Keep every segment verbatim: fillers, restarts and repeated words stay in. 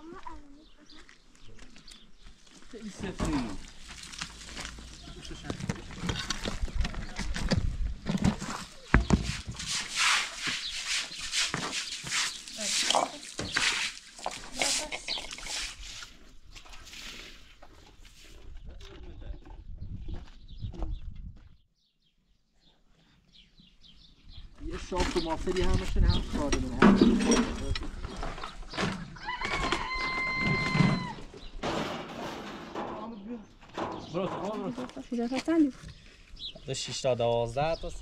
خیلی سفری یه شاپ و مافلی همشون هم سالمونه هم برو برو برو شیجا تا چندی؟ دو شیش تا دوازده تا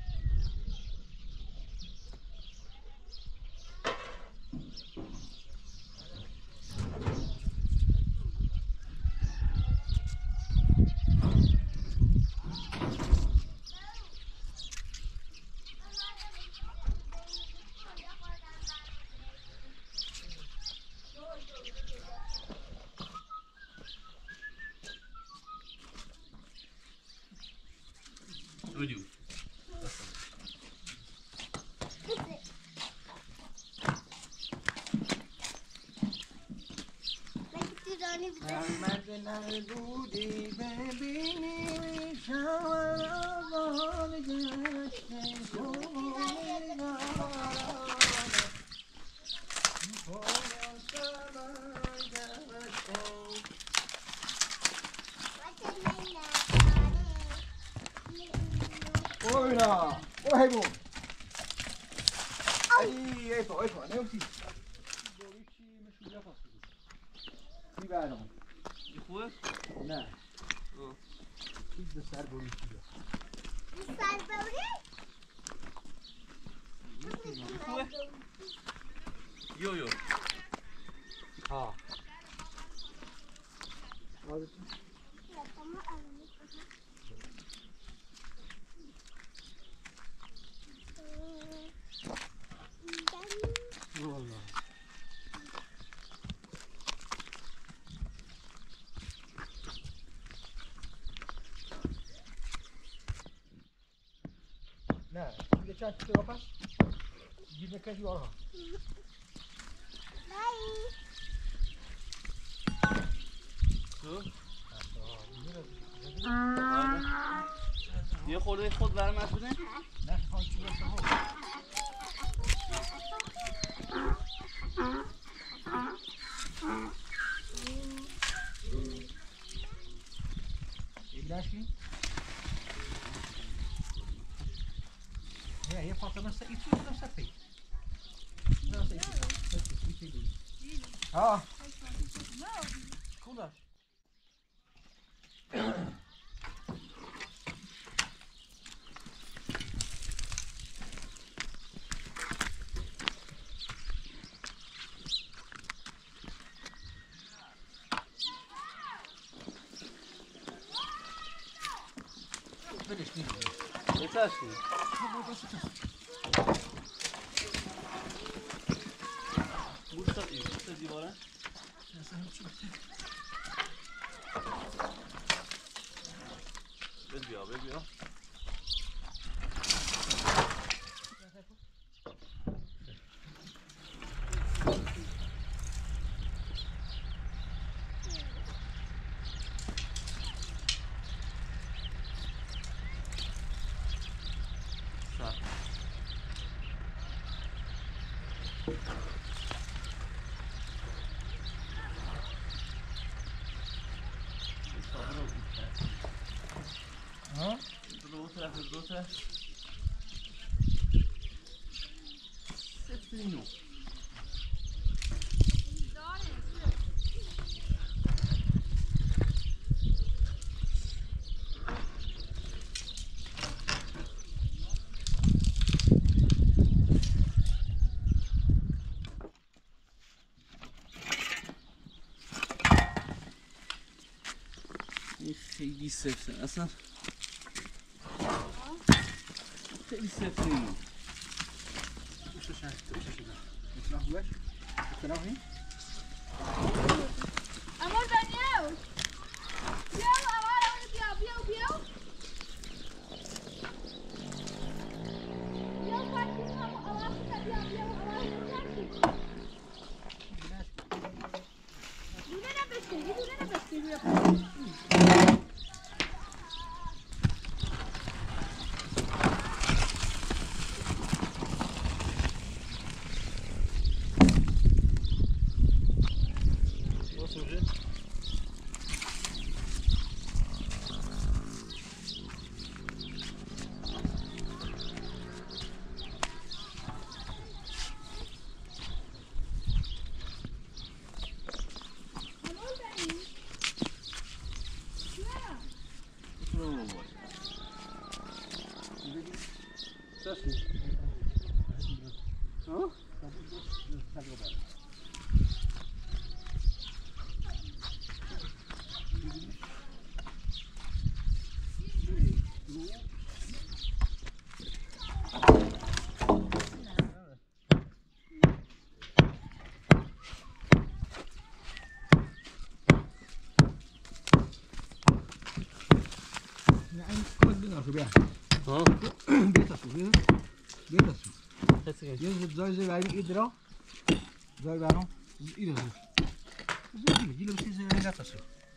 Video. محمد نبودی ببینی شاور آبان گشتن کنگارانه پایان سبا گشتن اوینا او هیبون ای ای پا ای پا نیمتی دوری چی مشون بیا پاس بگو بی برنامه این خوبه؟ نه چیز به سر بوری چی بیا به سر بوری؟ این خوبه؟ یو یو ها والله نه دیگه چند تا پس گیر نکردی آنها یه خورده خود برام از بده؟ نه خواهد چی بسته ها ایداشی؟ نه یه فاطمه سه ایتو ایتو سپی نه سه ایتو ایتو ها کلاش بدش نمیدونی بچشتی بوست داد این بوست دیواره بد بیا بد بیا ها؟ دو طرف دو طرف صفر نو این خیلی سفته اصلا خیلی سفته این Isso já, isso já. Isso não é? Isso não é? Amor, Daniel! Biel, amor, onde Biel? Biel, Biel? Biel, vai aqui, amor, lá fica Biel, Biel, amor, onde tá aqui? بیا ها بیا تا بیا بیا تا هستی یه زای زای بریم ایدرا زای برام ایدرا زای دیگه بسی زای نه تا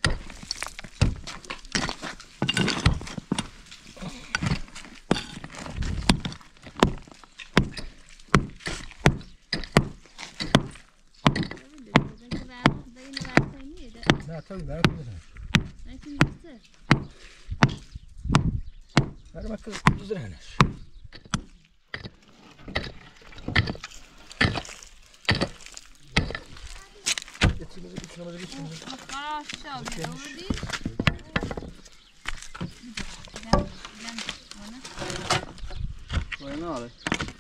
نه تا برای بزن برای ما که بزرگنش وين هذا؟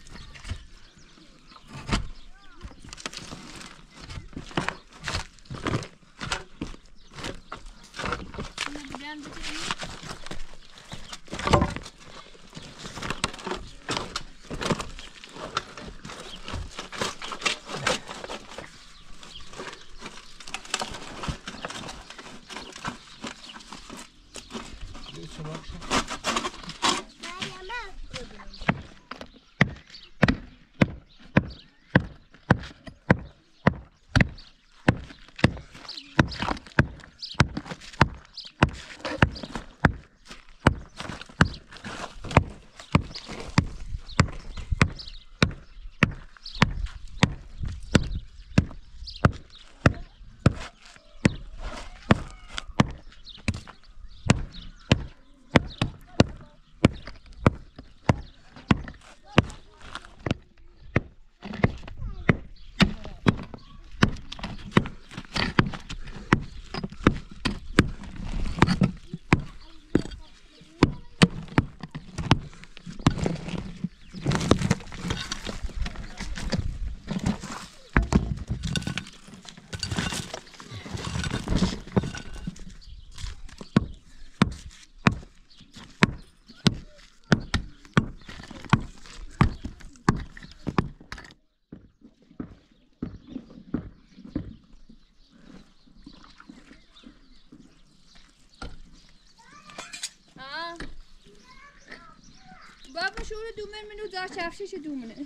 بابا شو دومن منو دار شافشش دومنه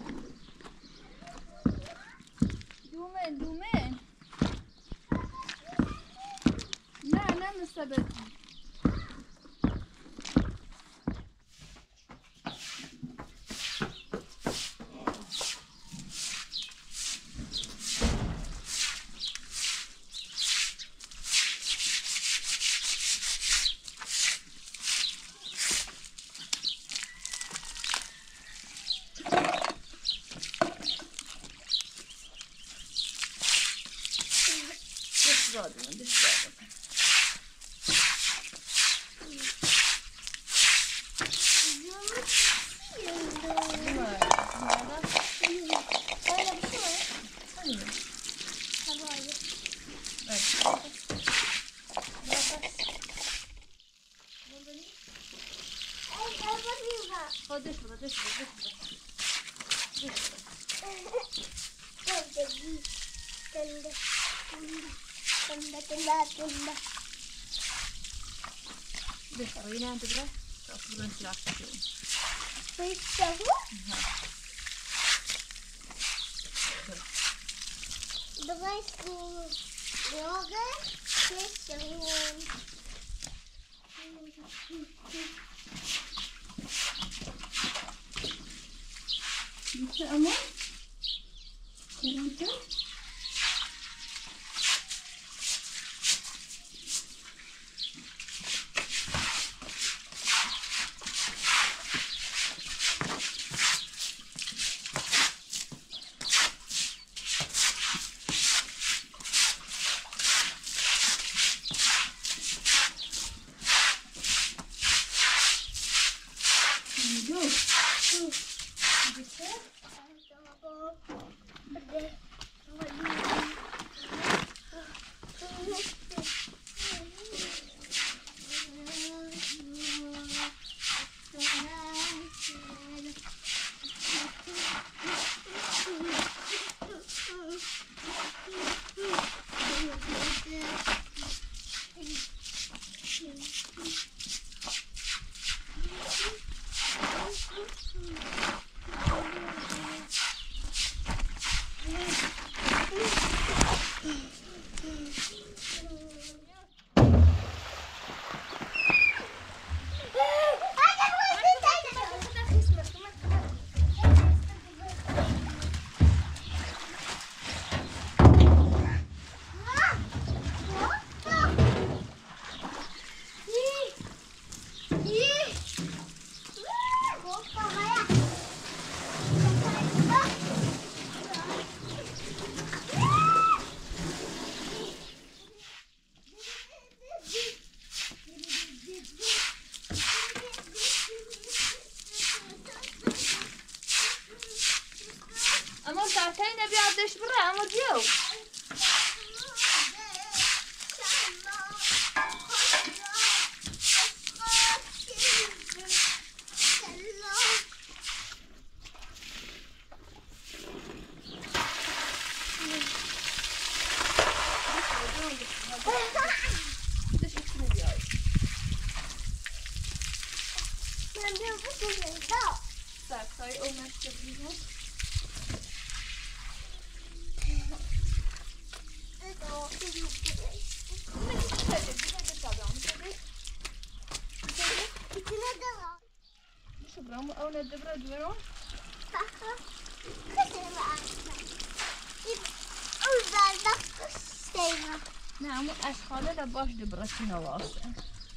دومن دومن نه نه مستبد خودش خودش خودش بخوری نه تبره تاخذ من سلاح تشوي بيشتغل بغيت يوغا Bitti ama. Kırmızı. Bramo ona dobra dvero. Tako. Kuteva. Uzalda kusteva. نعم أشخاص لا باش دبرتنا واسع.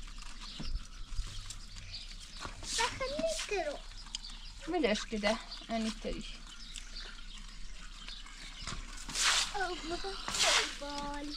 خليني كرو. ملاش كده أنا تري. أو بابا بال.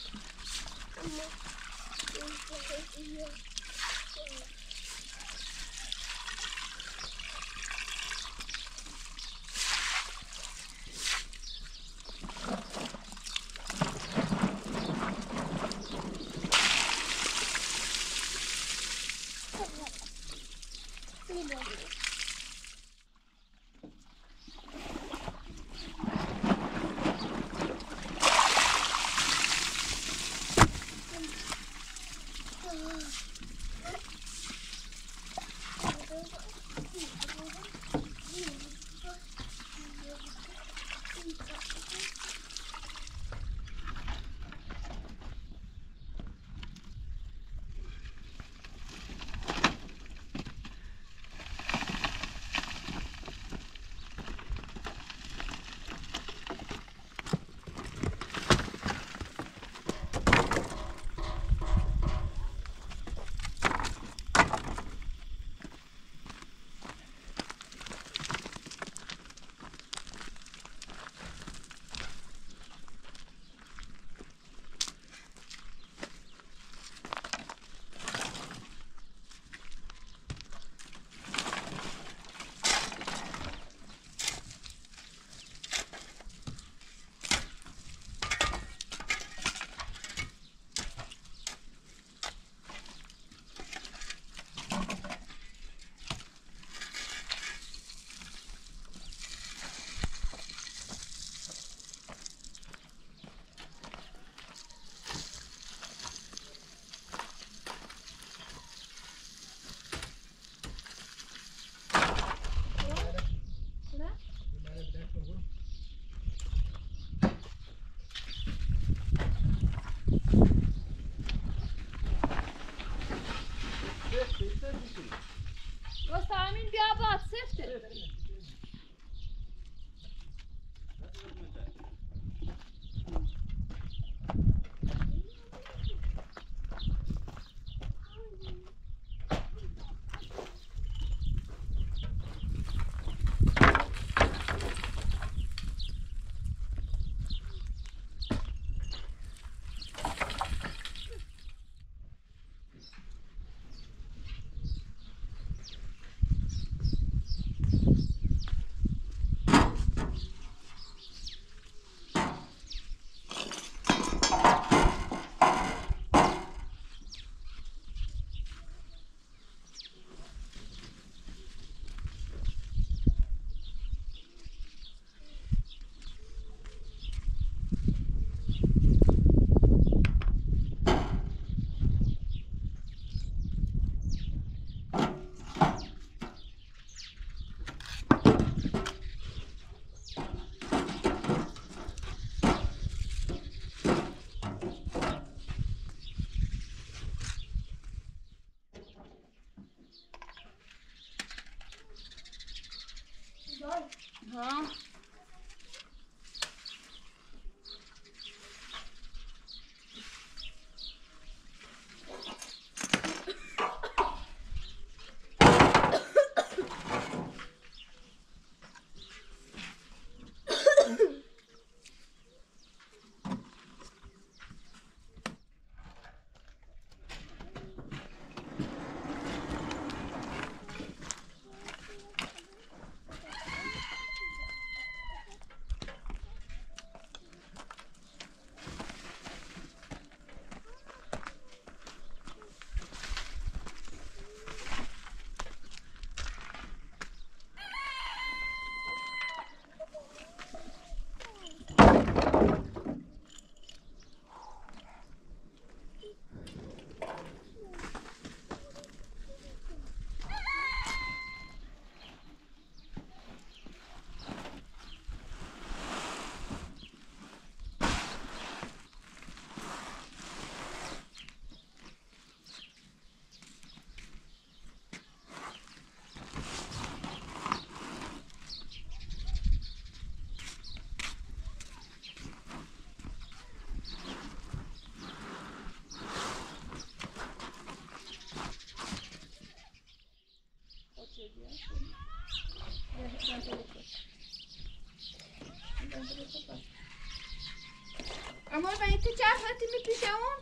اما باید تو چرختی میپیشه اون؟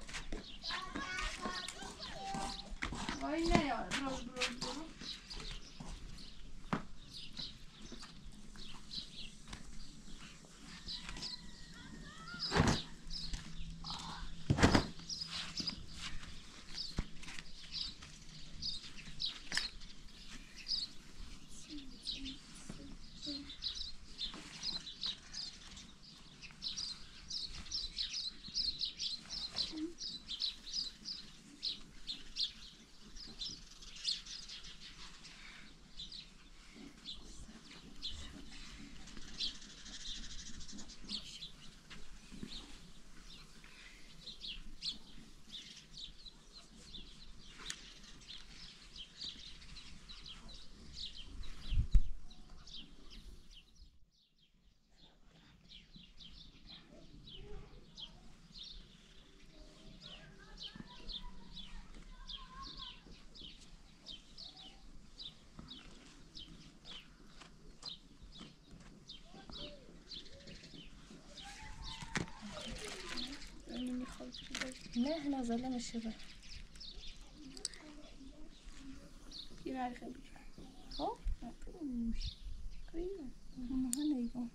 وای نه یار برو برو برو نه نازله میشه به پیرای خیلی خب کریمه اما نیگم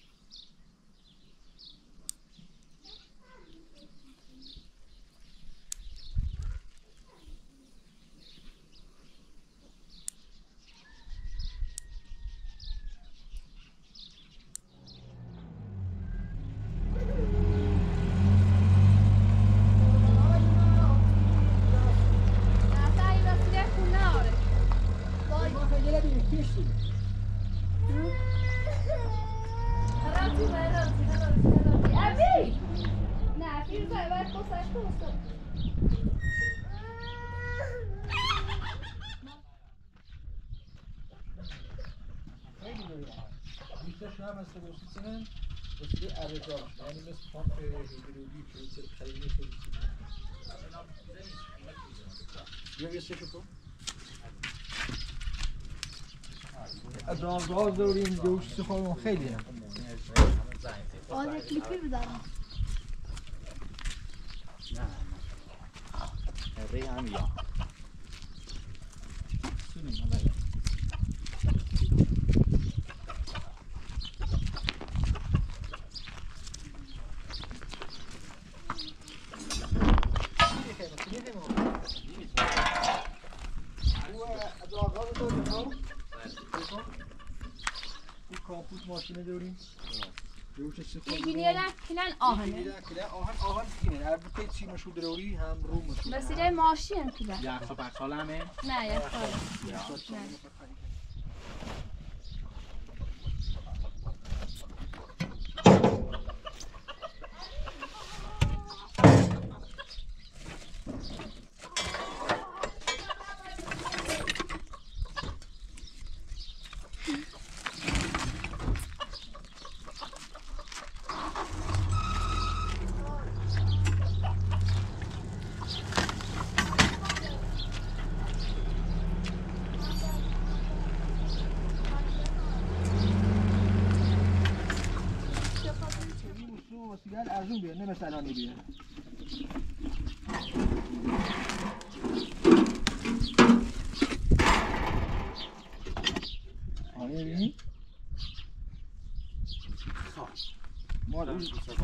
هم مثل بوسیسنن مثل ارزاش یعنی مثل پامپ هیدرولیک مثل خیلی خیلی بیا یه سشو کن ادام راز داریم دوش سخوام خیلی هم آره کلیپی بدارم نه ری هم یا سونیم الله کامپوت ماشینه داریم روش استفاده میگیری کلن آهنه کلن آهن آهن کینه البته چی مشهور داری هم رو مشهور مسیره ماشین کلن یک سو پنج سال همه نه یک سال نه سیگار ارزون بیاد نه مثل الانی بیاد آره ببینی؟ ما اون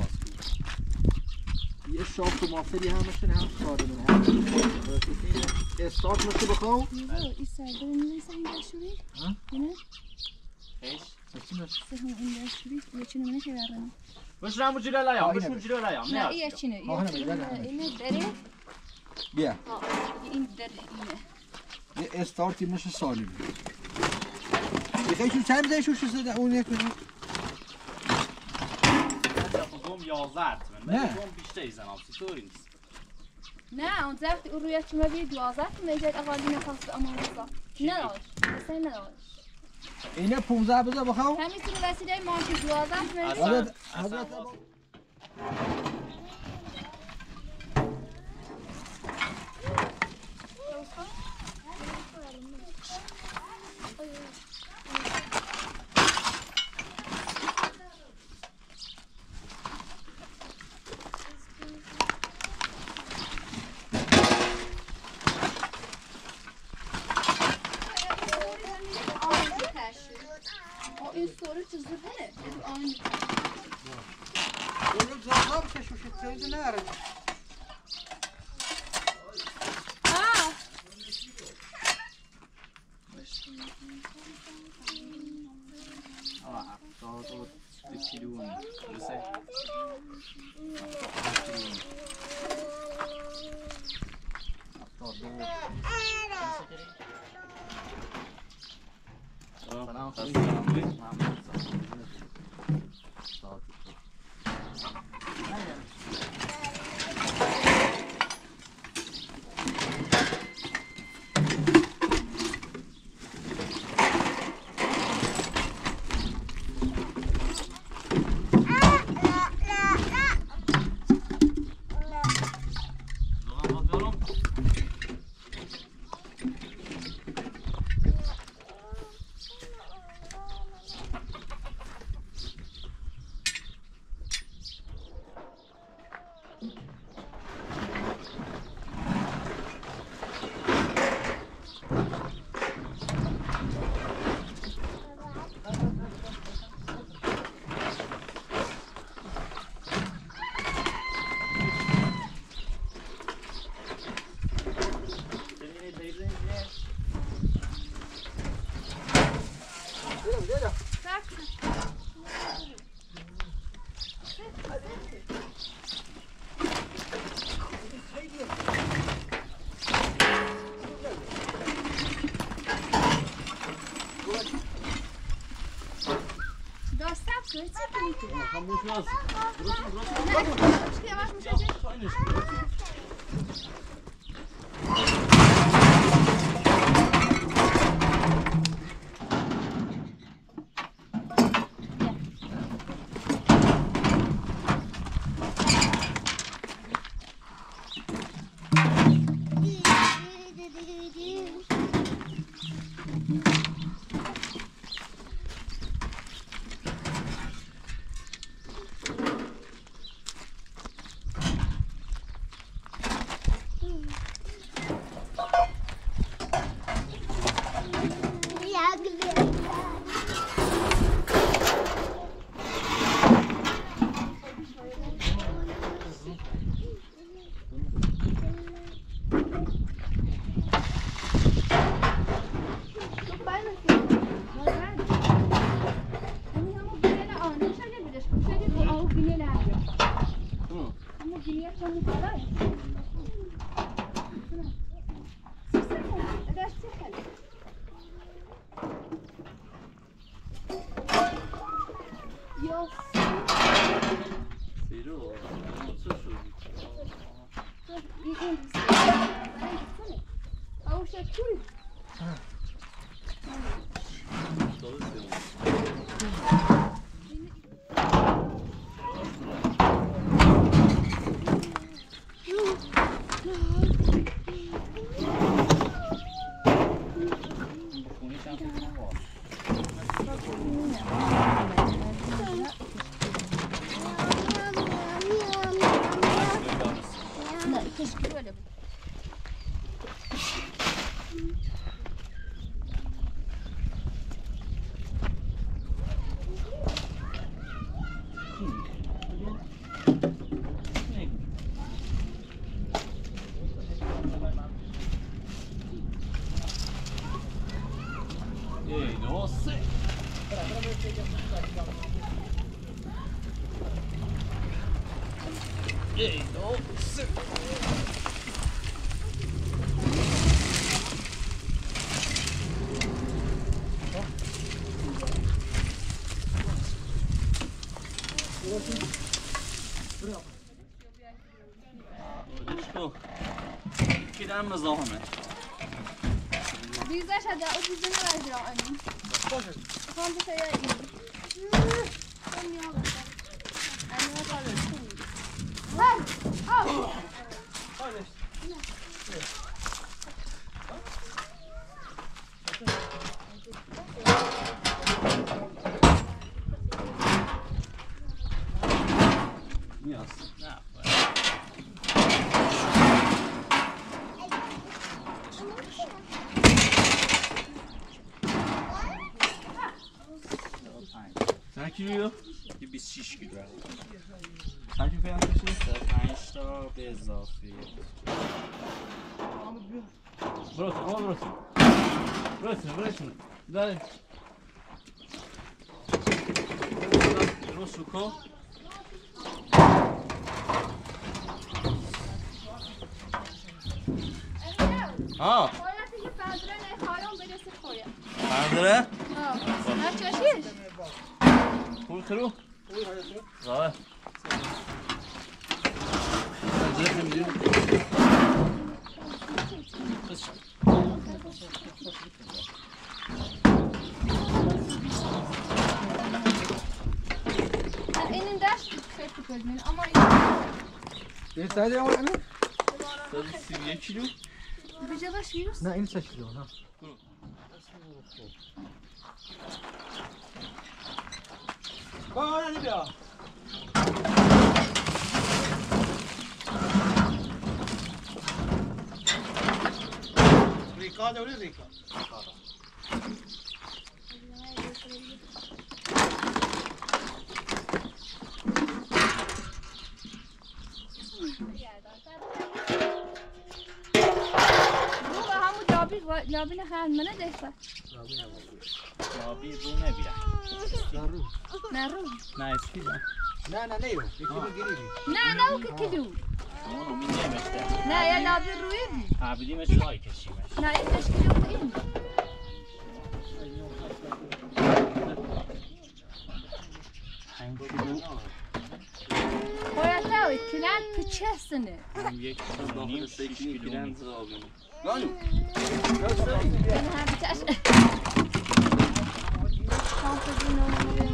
یه شاخت و مافلی هم مثل هم ساده من استارت مثل بخواه؟ این سرده نیست این داشوری؟ ها؟ اینه؟ ایش سچی مثل؟ سه هم این داشوری یه چینه منه که برنه بش رمو جلو لایم بش رو جلو لایم نه این چینه اینه داره بیا این در اینه یه استارتی مثل سالی بیاد یه چون چند بزنی شوش شده اون یک کنی؟ گم یازد من گم بیشتری زنم چطوری نیست نه اون وقتی اون روی چما بی دوازده میجد اقالی نخواست اما نزا نداشت اصلا نداشت اینه پونزده بذار بخواه؟ همینطور وسیله ماشین دوازده میجد حضرت حضرت Abi şey şu şey teyze ne ara? آه آه هفتاد و بکیلون درسته؟ هفتاد دو سلام خسته خاموش ناس درست درست مشكلة ماش مشكلة خاينش كده مزاحمه Bizde şada o bizde ne var ya annem? Kan bir şey iyi. Ben ya bak. Anne kalır. Lan! Al. Hayır. Yes. Sen kilo? بیست و شش کیلو. Sen kim falan? پنج تا به اضافه برو تو برو تو برو تو برو تو داره برو شوکو ها برداره؟ نه چشیش؟ پول ترو؟ زاره برداره نمیدونی؟ این دست خیلی کنید اما این سایده اون امین؟ سی و یک کیلو؟ بجا باش ویروس؟ نه این سه کیلو نه با نه بیا ریکا دوری ریکا لابی نخواهد منه دهتا لابی رو نبیرم نه رو نه رو نه اسکی دارم نه نه نه یکی رو گیری نه نه او که کلو اونو می نمیشته نه یا لابی روی بی عبیدیمش لای کشیمش نه این اشکلو این پنج کیلو باید نوی کلند پچستنه هم یک کیلو نیم شیش کیلو نیم گانو این هم بچش شام پزی نومه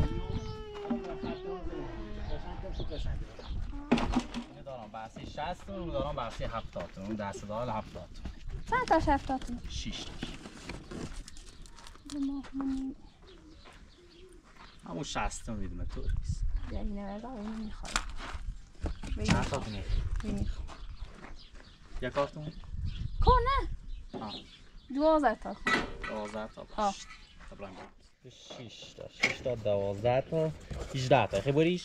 دارم بحثی شصت و دارم بحثی هفتاد اون دست دار هفتاد چند تاش هفتاتون؟ شیش تاش همون شصت میدونه تو نیست یعنی نمیده اینو میخواد چند تا کنی؟ میخواد یک کارتون؟ کنه؟ آه دوازده تا دوازده تا آه. باش تبرم شیش تا شیش تا دوازده تا هجده تا خیلی بریش؟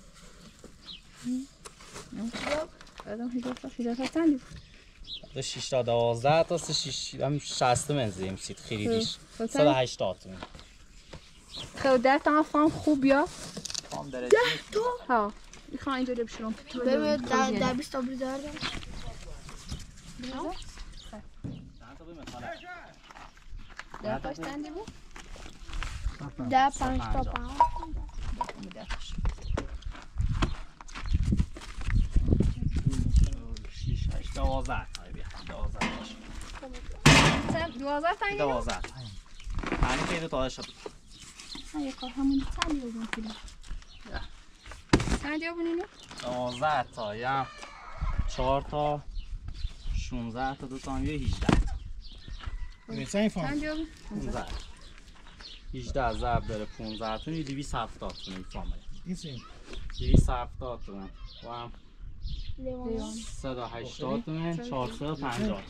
آدم هجده تا هجده تا چندی؟ دو شیش تا دوازده تا سه شیش هم شصت منزیم سید خریدیش صد و هشتاد تومن خیلی ده تا فام خوب یا؟ فام درجه تو؟ ها میخوام اینجوری بشورم ببین در در بیست تا بریزه دارم چند تا بیم خاله؟ ده تاش چندی بود؟ ده پنج تا پنج ده تاش شیش هشت دوازده تا بیا دوازده تاش چند؟ دوازده تا اینو؟ دوازده تا پنی که دو تا شد نه یک کار همونی چندی بودون کلی چندی بودون اینو؟ دوازده تا یا چهار تا شونزده تا دو تا هم یه هیجده تا میسه این فام چندی بودون؟ پونزده هیجده ضرب داره پونزده تا یه دویست هفتاد تا این فامه این سیم دویست هفتاد تا و هم لیوان صد و هشتاد تومن چهارصد و پنجاه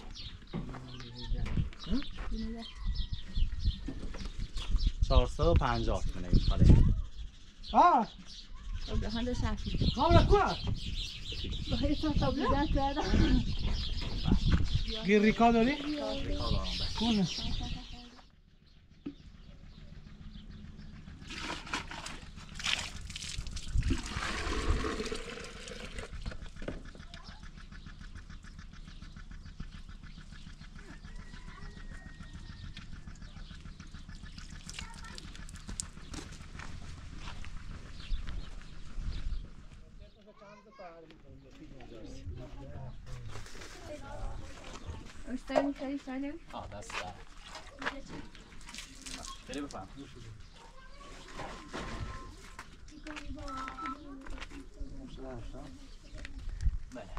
چهارصد و پنجاه تومن این خاله آه به هنده شرفی کاملا کوه با هیچ تا بودن کردم گیر ریکا داری؟ ریکا دارم بس کونه اشتری کاری ساله آه دست دارم بری بفهم بله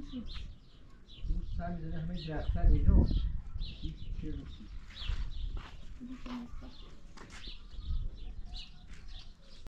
سر میزنه همه درختر اینو چی چه روسی